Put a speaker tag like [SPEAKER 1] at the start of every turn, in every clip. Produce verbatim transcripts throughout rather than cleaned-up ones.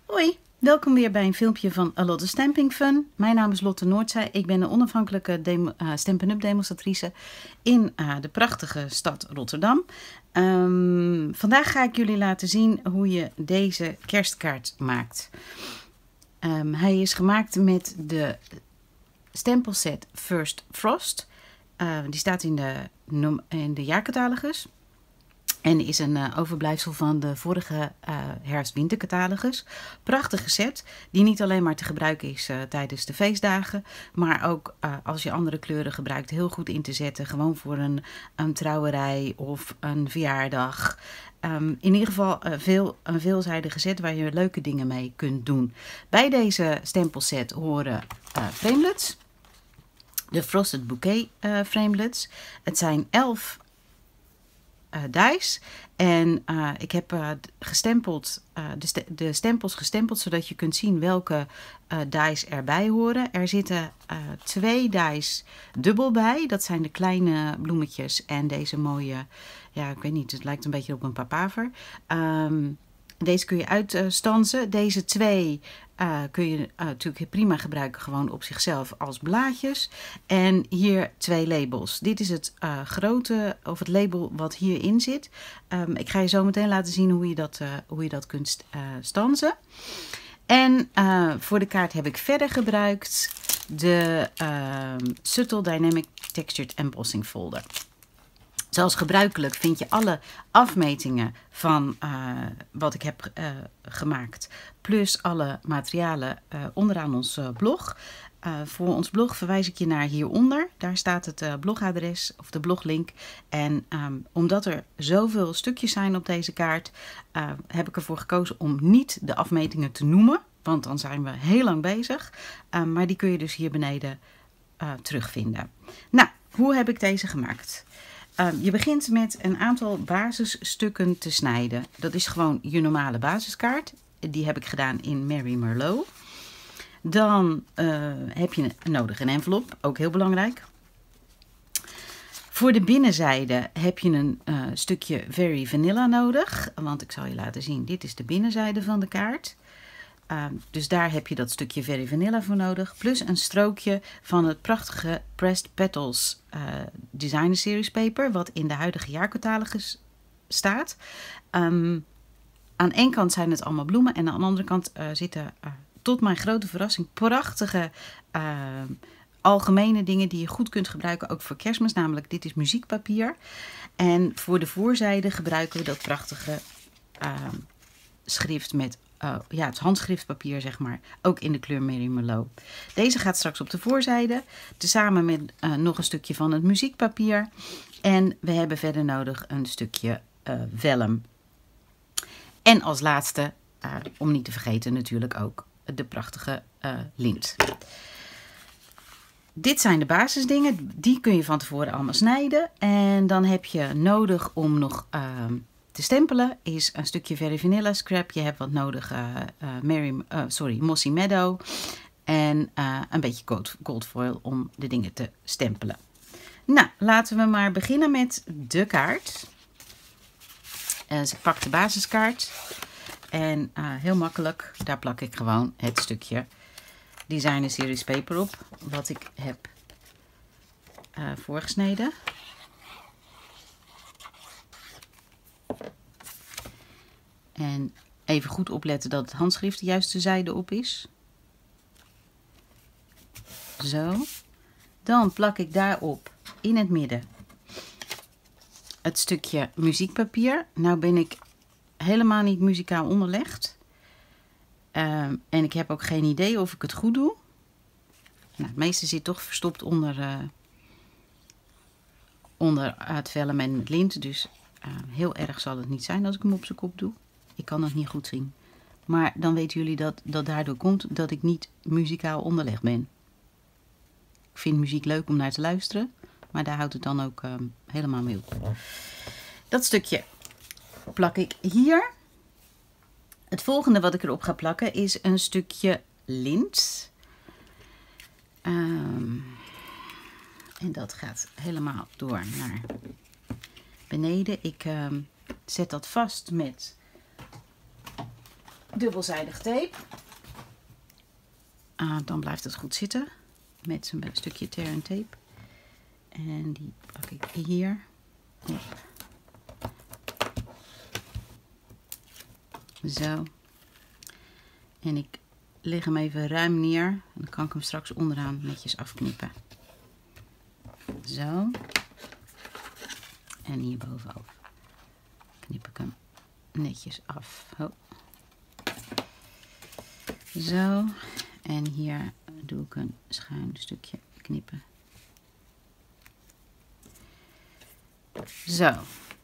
[SPEAKER 1] Hoi, welkom weer bij een filmpje van A Lotte Stamping Fun. Mijn naam is Lotte Noordzij. Ik ben een onafhankelijke uh, Stampin' Up demonstratrice in uh, de prachtige stad Rotterdam. Um, vandaag ga ik jullie laten zien hoe je deze kerstkaart maakt. Um, hij is gemaakt met de stempelset First Frost. Uh, die staat in de, in de jaarcatalogus. En is een uh, overblijfsel van de vorige uh, herfst-wintercatalogus. Prachtige set, die niet alleen maar te gebruiken is uh, tijdens de feestdagen. Maar ook uh, als je andere kleuren gebruikt, heel goed in te zetten. Gewoon voor een, een trouwerij of een verjaardag. Um, in ieder geval uh, veel, een veelzijdige set waar je leuke dingen mee kunt doen. Bij deze stempelset horen uh, framelets. De Frosted Bouquet uh, framelets. Het zijn elf Uh, dice en uh, ik heb uh, gestempeld, uh, de, st de stempels gestempeld zodat je kunt zien welke uh, dice erbij horen. Er zitten uh, twee dice dubbel bij, dat zijn de kleine bloemetjes en deze mooie, ja ik weet niet, het lijkt een beetje op een papaver. Um, Deze kun je uitstansen. Deze twee uh, kun je uh, natuurlijk prima gebruiken gewoon op zichzelf als blaadjes. En hier twee labels. Dit is het uh, grote of het label wat hierin zit. Um, ik ga je zo meteen laten zien hoe je dat, uh, hoe je dat kunt uh, stansen. En uh, voor de kaart heb ik verder gebruikt de uh, Subtle Dynamic Textured Embossing folder. Zoals gebruikelijk vind je alle afmetingen van uh, wat ik heb uh, gemaakt. Plus alle materialen uh, onderaan ons uh, blog. Uh, voor ons blog verwijs ik je naar hieronder. Daar staat het uh, blogadres of de bloglink. En um, omdat er zoveel stukjes zijn op deze kaart, uh, heb ik ervoor gekozen om niet de afmetingen te noemen. Want dan zijn we heel lang bezig. Uh, maar die kun je dus hier beneden uh, terugvinden. Nou, hoe heb ik deze gemaakt? Uh, je begint met een aantal basisstukken te snijden. Dat is gewoon je normale basiskaart. Die heb ik gedaan in Mary Merlot. Dan uh, heb je nodig een envelop, ook heel belangrijk. Voor de binnenzijde heb je een uh, stukje Very Vanilla nodig. Want ik zal je laten zien, dit is de binnenzijde van de kaart. Uh, dus daar heb je dat stukje Very Vanilla voor nodig. Plus een strookje van het prachtige Pressed Petals uh, Designer Series paper. Wat in de huidige jaarcatalogus staat. Um, aan één kant zijn het allemaal bloemen. En aan de andere kant uh, zitten uh, tot mijn grote verrassing prachtige uh, algemene dingen die je goed kunt gebruiken. Ook voor kerstmis. Namelijk dit is muziekpapier. En voor de voorzijde gebruiken we dat prachtige uh, schrift met Uh, ja, het handschriftpapier, zeg maar, ook in de kleur Mary Merlot. Deze gaat straks op de voorzijde, tezamen met uh, nog een stukje van het muziekpapier. En we hebben verder nodig een stukje uh, vellum. En als laatste, uh, om niet te vergeten natuurlijk ook, de prachtige uh, lint. Dit zijn de basisdingen, die kun je van tevoren allemaal snijden. En dan heb je nodig om nog Uh, te stempelen is een stukje Very Vanilla scrap. Je hebt wat nodig, uh, uh, Mary, uh, sorry, Mossy Meadow. En uh, een beetje gold, gold foil om de dingen te stempelen. Nou, laten we maar beginnen met de kaart. Uh, dus ik pak de basiskaart. En uh, heel makkelijk, daar plak ik gewoon het stukje Designer Series paper op. Wat ik heb uh, voorgesneden. En even goed opletten dat het handschrift de juiste zijde op is. Zo. Dan plak ik daarop in het midden het stukje muziekpapier. Nou ben ik helemaal niet muzikaal onderlegd. Um, en ik heb ook geen idee of ik het goed doe. Nou, het meeste zit toch verstopt onder, uh, onder het vellum en het lint. Dus uh, heel erg zal het niet zijn als ik hem op zijn kop doe. Ik kan het niet goed zien. Maar dan weten jullie dat dat daardoor komt dat ik niet muzikaal onderlegd ben. Ik vind muziek leuk om naar te luisteren. Maar daar houdt het dan ook um, helemaal mee op. Dat stukje plak ik hier. Het volgende wat ik erop ga plakken is een stukje lint. Um, en dat gaat helemaal door naar beneden. Ik um, zet dat vast met dubbelzijdig tape. Uh, dan blijft het goed zitten met een stukje tear en tape. En die pak ik hier op. Zo. En ik leg hem even ruim neer. En dan kan ik hem straks onderaan netjes afknippen. Zo. En hier bovenop knip ik hem netjes af. Ho. Zo. En hier doe ik een schuin stukje knippen. Zo.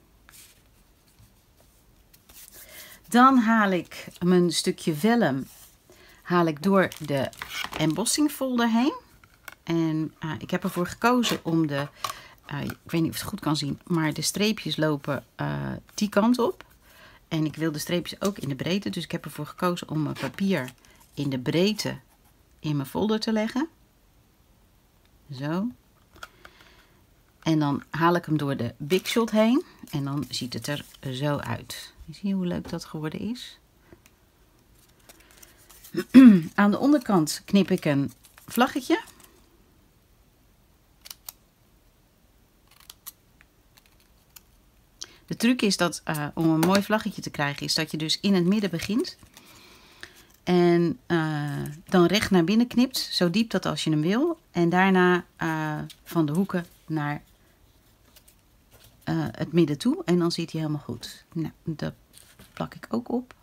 [SPEAKER 1] Dan haal ik mijn stukje vellum haal ik door de embossing folder heen. En uh, ik heb ervoor gekozen om de, uh, ik weet niet of je het goed kan zien, maar de streepjes lopen uh, die kant op. En ik wil de streepjes ook in de breedte, dus ik heb ervoor gekozen om mijn papier in de breedte in mijn folder te leggen. Zo. En dan haal ik hem door de Big Shot heen en dan ziet het er zo uit. Zie je hoe leuk dat geworden is? Aan de onderkant knip ik een vlaggetje. De truc is dat uh, om een mooi vlaggetje te krijgen is dat je dus in het midden begint. En uh, dan recht naar binnen knipt, zo diep dat als je hem wil. En daarna uh, van de hoeken naar uh, het midden toe. En dan zit hij helemaal goed. Nou, dat plak ik ook op.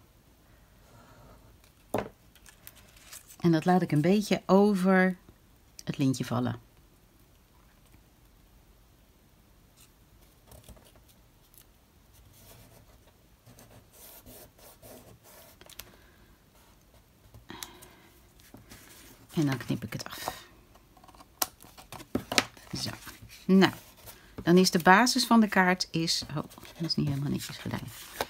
[SPEAKER 1] En dat laat ik een beetje over het lintje vallen. En dan knip ik het af. Zo. Nou, dan is de basis van de kaart is... Oh, dat is niet helemaal netjes gedaan.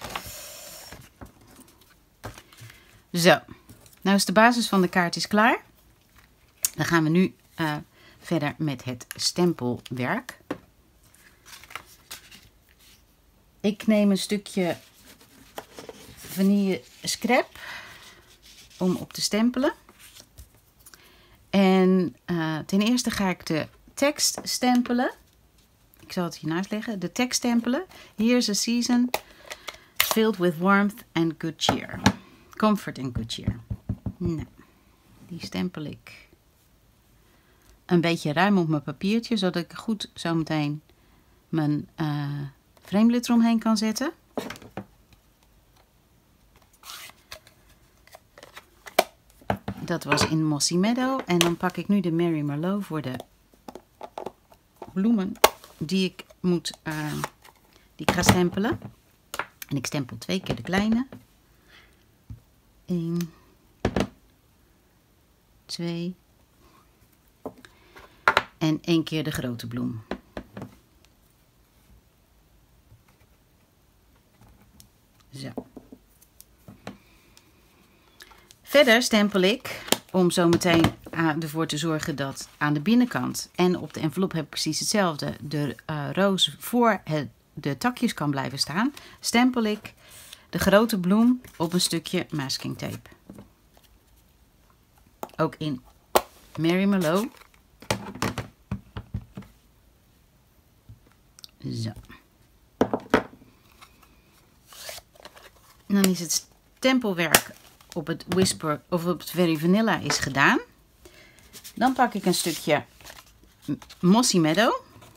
[SPEAKER 1] Zo. Nou is de basis van de kaart is klaar. Dan gaan we nu uh, verder met het stempelwerk. Ik neem een stukje vanille scrap om op te stempelen. En uh, ten eerste ga ik de tekst stempelen. Ik zal het hiernaast leggen. De tekst stempelen. Here's a season filled with warmth and good cheer. Comfort and good cheer. Nou, die stempel ik een beetje ruim op mijn papiertje, zodat ik goed zo meteen mijn uh, framelid eromheen kan zetten. Dat was in Mossy Meadow. En dan pak ik nu de Mary Merlot voor de bloemen die ik moet, uh, die ik ga stempelen. En ik stempel twee keer de kleine. Eén. Twee. En één keer de grote bloem. Zo. Verder stempel ik, om zo meteen ervoor te zorgen dat aan de binnenkant en op de envelop heb ik precies hetzelfde, de uh, roos voor het, de takjes kan blijven staan, stempel ik de grote bloem op een stukje masking tape. Ook in Mary Merlot. Zo. En dan is het stempelwerk op het Whisper of op het Very Vanilla is gedaan. Dan pak ik een stukje Mossy Meadow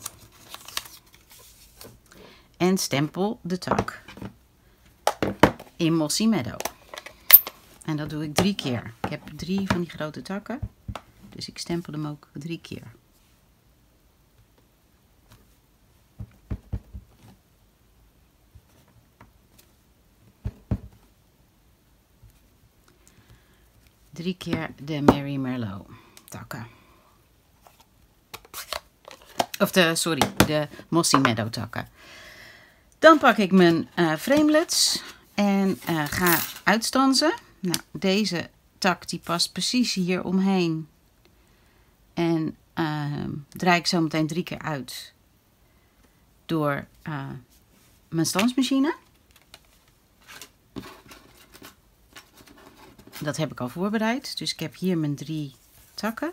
[SPEAKER 1] en stempel de tak in Mossy Meadow. En dat doe ik drie keer. Ik heb drie van die grote takken, dus ik stempel hem ook drie keer. Drie keer de Mary Merlot takken. Of de, sorry, de Mossy Meadow takken. Dan pak ik mijn uh, framelets en uh, ga uitstansen. Nou, deze tak die past precies hier omheen. En uh, draai ik zo meteen drie keer uit door uh, mijn stansmachine. dat heb ik al voorbereid. Dus ik heb hier mijn drie takken.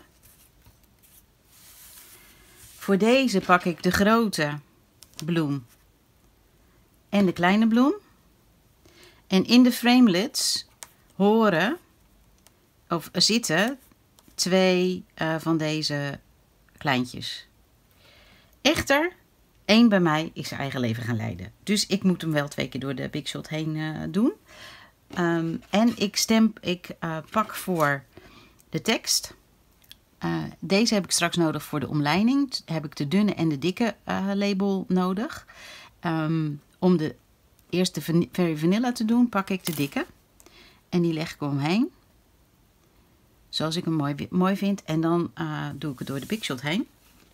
[SPEAKER 1] Voor deze pak ik de grote bloem en de kleine bloem. En in de framelits horen of zitten twee uh, van deze kleintjes. Echter, één bij mij is zijn eigen leven gaan leiden. Dus ik moet hem wel twee keer door de Big Shot heen uh, doen. Um, en ik, stemp, ik uh, pak voor de tekst. Uh, deze heb ik straks nodig voor de omlijning. Heb ik de dunne en de dikke uh, label nodig. Um, om de eerste Very Vanilla te doen, pak ik de dikke. En die leg ik omheen. Zoals ik hem mooi, mooi vind. En dan uh, doe ik het door de Big Shot heen.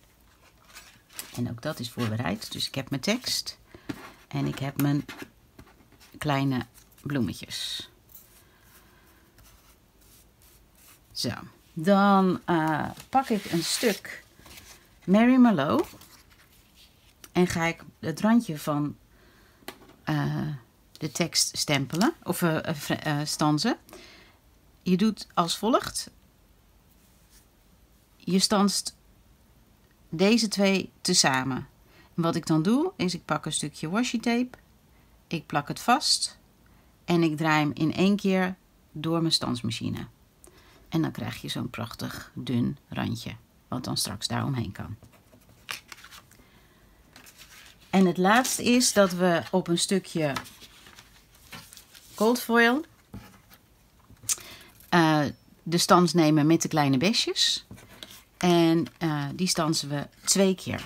[SPEAKER 1] En ook dat is voorbereid. Dus ik heb mijn tekst. En ik heb mijn kleine bloemetjes. Zo. Dan uh, pak ik een stuk Mary Marlowe. En ga ik het randje van uh, de tekst stempelen. Of uh, uh, stanzen. Je doet als volgt. Je stanst deze twee tezamen. En wat ik dan doe, is ik pak een stukje washi tape. Ik plak het vast. En ik draai hem in één keer door mijn stansmachine. En dan krijg je zo'n prachtig dun randje. Wat dan straks daar omheen kan. En het laatste is dat we op een stukje gold foil uh, de stans nemen met de kleine besjes. En uh, die stansen we twee keer.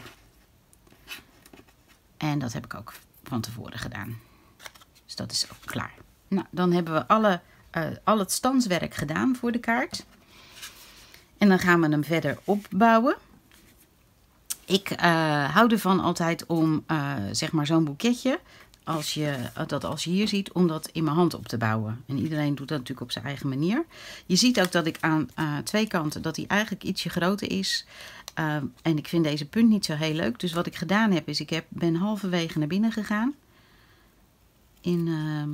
[SPEAKER 1] En dat heb ik ook van tevoren gedaan. Dus dat is ook klaar. Nou, dan hebben we alle, uh, al het stanswerk gedaan voor de kaart. En dan gaan we hem verder opbouwen. Ik uh, hou ervan altijd om uh, zeg maar zo'n boeketje, als je, dat als je hier ziet, om dat in mijn hand op te bouwen. En iedereen doet dat natuurlijk op zijn eigen manier. Je ziet ook dat ik aan uh, twee kanten, dat hij eigenlijk ietsje groter is. Uh, en ik vind deze punt niet zo heel leuk. Dus wat ik gedaan heb, is ik heb, ben halverwege naar binnen gegaan. In, uh,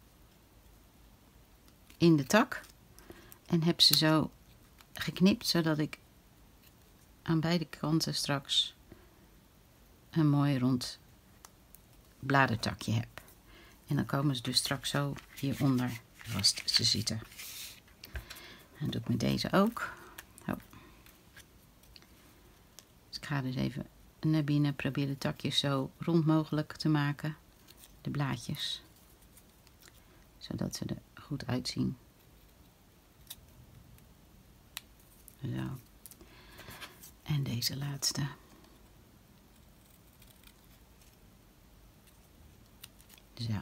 [SPEAKER 1] in de tak. En heb ze zo geknipt, zodat ik aan beide kanten straks een mooi rond bladertakje heb. En dan komen ze dus straks zo hieronder vast te zitten. En dat doe ik met deze ook. Oh. Dus ik ga dus even naar binnen, probeer de takjes zo rond mogelijk te maken. De blaadjes. Zodat ze er goed uitzien. Zo. En deze laatste. Zo.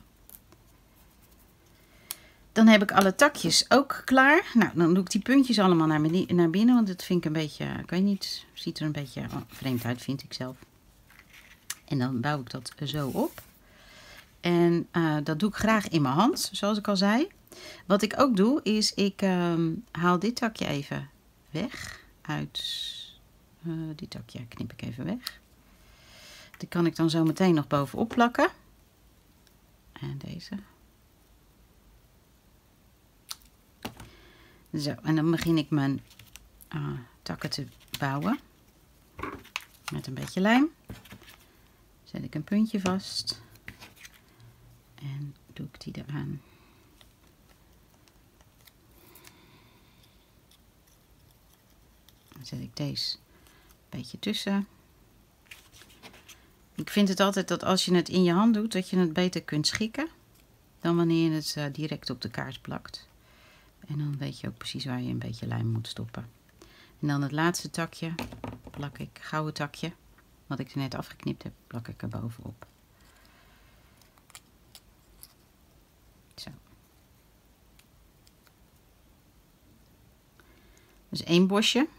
[SPEAKER 1] Dan heb ik alle takjes ook klaar. Nou, dan doe ik die puntjes allemaal naar, naar binnen. Want dat vind ik een beetje, ik weet niet, ziet er een beetje oh, vreemd uit, vind ik zelf. En dan bouw ik dat zo op. En uh, dat doe ik graag in mijn hand, zoals ik al zei. Wat ik ook doe, is ik um, haal dit takje even weg. Uit uh, dit takje knip ik even weg. Die kan ik dan zo meteen nog bovenop plakken. En deze. Zo, en dan begin ik mijn uh, takken te bouwen. Met een beetje lijm. Zet ik een puntje vast. En doe ik die eraan. Dan zet ik deze een beetje tussen. Ik vind het altijd dat als je het in je hand doet, dat je het beter kunt schikken. Dan wanneer je het uh, direct op de kaart plakt. En dan weet je ook precies waar je een beetje lijm moet stoppen. En dan het laatste takje plak ik, gouden takje. Wat ik er net afgeknipt heb, plak ik er bovenop. Zo. Dus één bosje.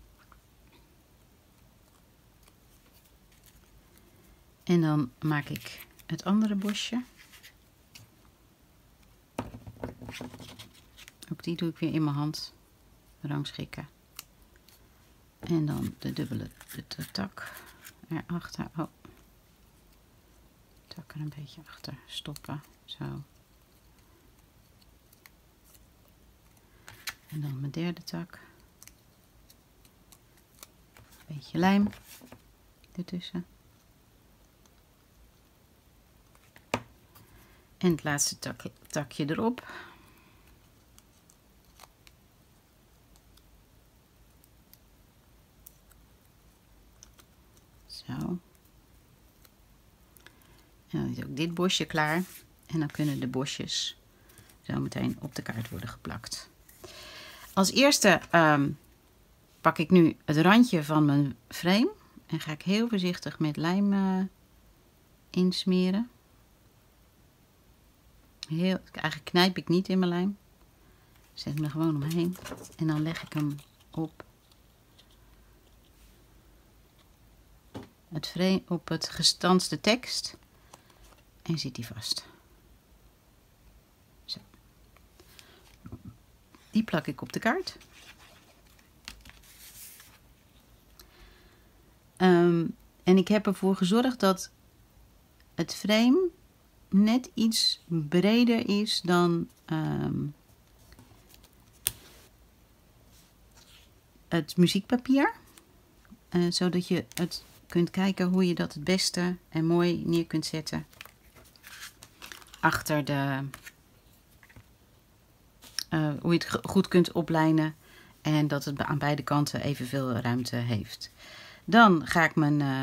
[SPEAKER 1] En dan maak ik het andere bosje. Ook die doe ik weer in mijn hand rangschikken. En dan de dubbele de, de tak erachter. Oh. Tak er een beetje achter stoppen. Zo. En dan mijn derde tak. Een beetje lijm ertussen. En het laatste tak, takje erop. Zo. En dan is ook dit bosje klaar. En dan kunnen de bosjes zo meteen op de kaart worden geplakt. Als eerste um, pak ik nu het randje van mijn frame. En ga ik heel voorzichtig met lijm uh, insmeren. Heel, eigenlijk knijp ik niet in mijn lijm. Zet hem er gewoon omheen. En dan leg ik hem op het, frame, op het gestanste tekst. En zit hij vast. Zo. Die plak ik op de kaart. Um, en ik heb ervoor gezorgd dat het frame net iets breder is dan um, het muziekpapier. Uh, zodat je het kunt kijken hoe je dat het beste en mooi neer kunt zetten. Achter de... Uh, hoe je het goed kunt oplijnen. En dat het aan beide kanten evenveel ruimte heeft. Dan ga ik mijn uh,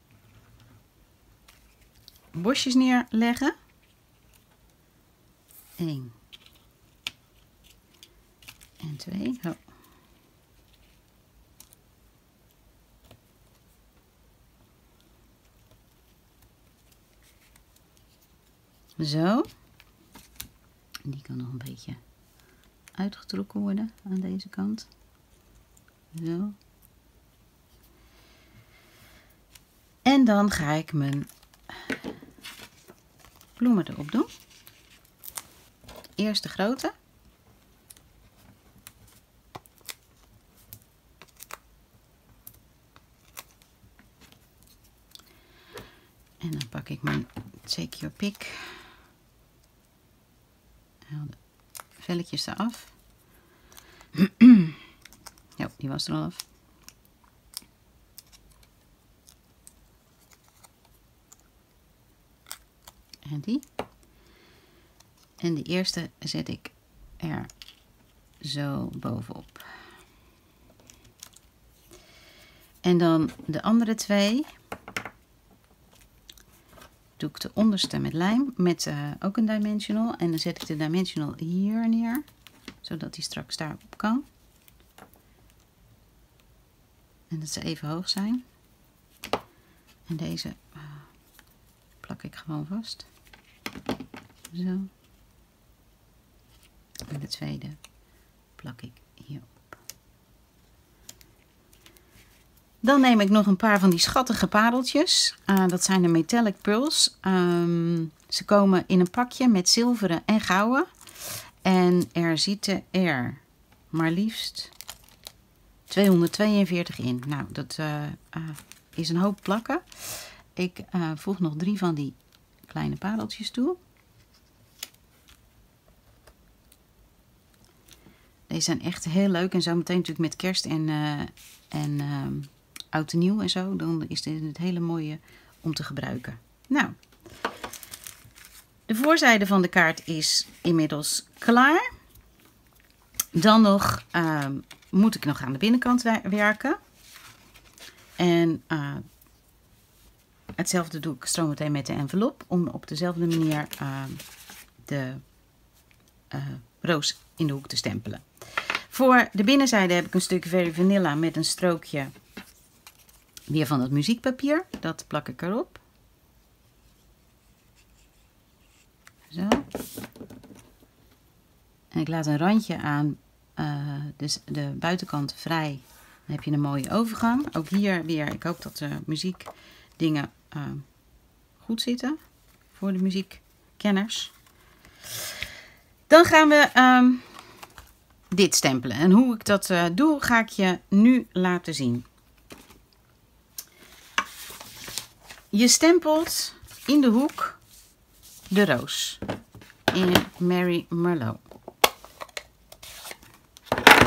[SPEAKER 1] bosjes neerleggen. Eén. En twee. Oh. Zo. Die kan nog een beetje uitgetrokken worden aan deze kant. Zo. En dan ga ik mijn bloemen erop doen. Eerst de grote. En dan pak ik mijn Take Your Pick. Haal de velletjes eraf. Ja, die was er al af. En die. En de eerste zet ik er zo bovenop. En dan de andere twee doe ik de onderste met lijm, met uh, ook een dimensional. En dan zet ik de dimensional hier neer, zodat die straks daarop kan. En dat ze even hoog zijn. En deze uh, plak ik gewoon vast. Zo. En de tweede plak ik hierop. Dan neem ik nog een paar van die schattige pareltjes. Uh, dat zijn de Metallic Pearls. Um, ze komen in een pakje met zilveren en gouden. En er zitten er maar liefst tweehonderdtweeënveertig in. Nou, dat uh, uh, is een hoop plakken. Ik uh, voeg nog drie van die kleine pareltjes toe. Deze zijn echt heel leuk. En zo meteen natuurlijk met kerst en, uh, en uh, oud en nieuw en zo. Dan is dit het hele mooie om te gebruiken. Nou, de voorzijde van de kaart is inmiddels klaar. Dan nog uh, moet ik nog aan de binnenkant werken. En uh, hetzelfde doe ik zo meteen met de envelop. Om op dezelfde manier uh, de uh, roos in de hoek te stempelen. Voor de binnenzijde heb ik een stuk Very Vanilla met een strookje weer van het muziekpapier. Dat plak ik erop. Zo. En ik laat een randje aan, uh, dus de buitenkant vrij. Dan heb je een mooie overgang. Ook hier weer, ik hoop dat de muziekdingen uh, goed zitten voor de muziekkenners. Dan gaan we um, dit stempelen. En hoe ik dat uh, doe, ga ik je nu laten zien. Je stempelt in de hoek de roos in Mary Merlot.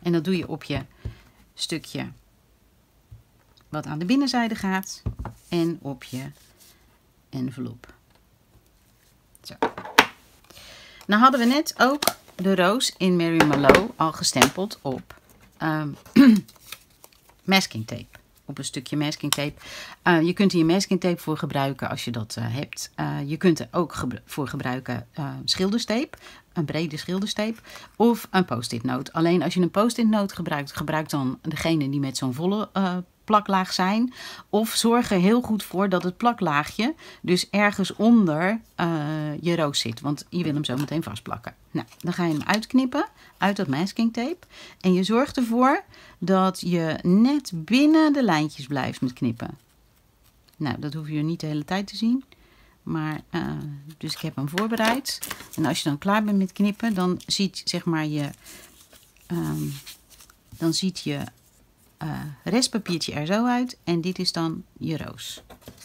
[SPEAKER 1] En dat doe je op je stukje wat aan de binnenzijde gaat en op je envelop. Zo. Nou hadden we net ook de roos in Mary Marlowe al gestempeld op um, masking tape. Op een stukje masking tape. Uh, je kunt hier masking tape voor gebruiken als je dat uh, hebt. Uh, je kunt er ook gebru voor gebruiken uh, schilderstape. Een brede schilderstape. Of een post-it note. Alleen als je een post-it note gebruikt, gebruik dan degene die met zo'n volle uh, plaklaag zijn. Of zorg er heel goed voor dat het plaklaagje dus ergens onder uh, je roos zit. Want je wil hem zo meteen vastplakken. Nou, dan ga je hem uitknippen uit dat masking tape. En je zorgt ervoor dat je net binnen de lijntjes blijft met knippen. Nou, dat hoef je niet de hele tijd te zien. Maar, uh, dus ik heb hem voorbereid. En als je dan klaar bent met knippen, dan ziet zeg maar je, um, dan ziet je uh, restpapiertje er zo uit. En dit is dan je roos.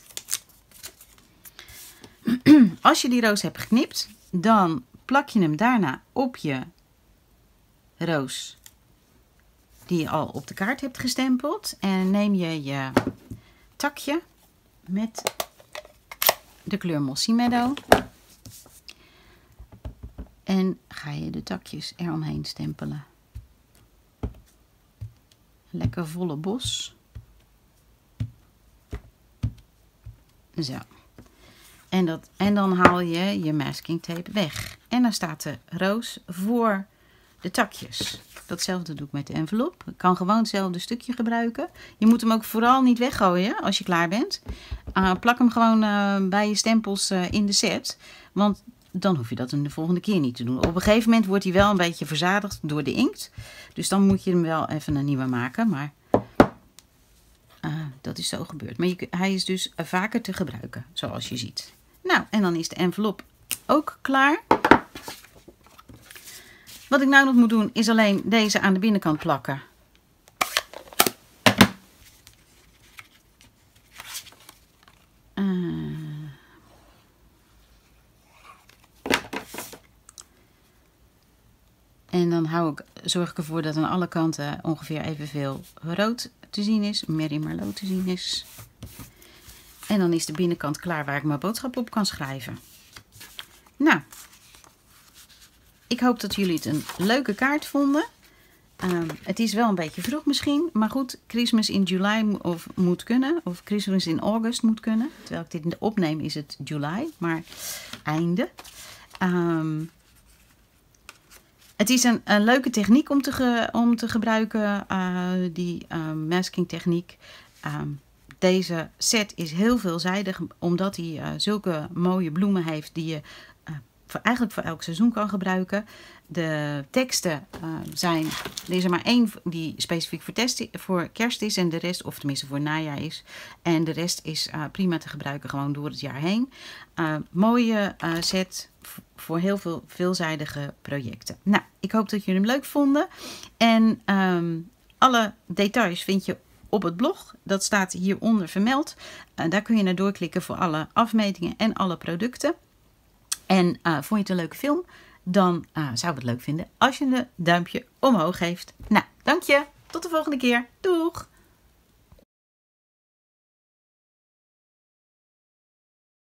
[SPEAKER 1] Als je die roos hebt geknipt, dan plak je hem daarna op je roos die je al op de kaart hebt gestempeld. En neem je je takje met de kleur Mossy Meadow. En ga je de takjes eromheen stempelen. Lekker volle bos. Zo. En, dat, en dan haal je je masking tape weg. En dan staat de roos voor de takjes. Datzelfde doe ik met de envelop. Ik kan gewoon hetzelfde stukje gebruiken. Je moet hem ook vooral niet weggooien als je klaar bent. Uh, plak hem gewoon uh, bij je stempels uh, in de set. Want dan hoef je dat de volgende keer niet te doen. Op een gegeven moment wordt hij wel een beetje verzadigd door de inkt. Dus dan moet je hem wel even een nieuwe maken. Maar uh, dat is zo gebeurd. Maar je, hij is dus uh, vaker te gebruiken, zoals je ziet. Nou, en dan is de envelop ook klaar. Wat ik nou nog moet doen, is alleen deze aan de binnenkant plakken. Uh. En dan hou ik, zorg ik ervoor dat aan alle kanten ongeveer evenveel rood te zien is. Mary Marlowe te zien is. En dan is de binnenkant klaar waar ik mijn boodschap op kan schrijven. Nou. Ik hoop dat jullie het een leuke kaart vonden. Um, het is wel een beetje vroeg misschien. Maar goed, Christmas in July of moet kunnen. Of Christmas in August moet kunnen. Terwijl ik dit opneem is het juli. Maar einde. Um, het is een, een leuke techniek om te, ge, om te gebruiken. Uh, die uh, masking techniek. Um, deze set is heel veelzijdig. Omdat hij uh, zulke mooie bloemen heeft die je Voor, eigenlijk voor elk seizoen kan gebruiken. De teksten uh, zijn, er is er maar één die specifiek voor, test, voor kerst is en de rest, of tenminste voor najaar is. En de rest is uh, prima te gebruiken gewoon door het jaar heen. Uh, mooie uh, set voor heel veel veelzijdige projecten. Nou, ik hoop dat jullie hem leuk vonden. En um, alle details vind je op het blog. Dat staat hieronder vermeld. Uh, daar kun je naar doorklikken voor alle afmetingen en alle producten. En uh, vond je het een leuke film? Dan uh, zou ik het leuk vinden als je een duimpje omhoog geeft. Nou, dank je. Tot de volgende keer. Doeg!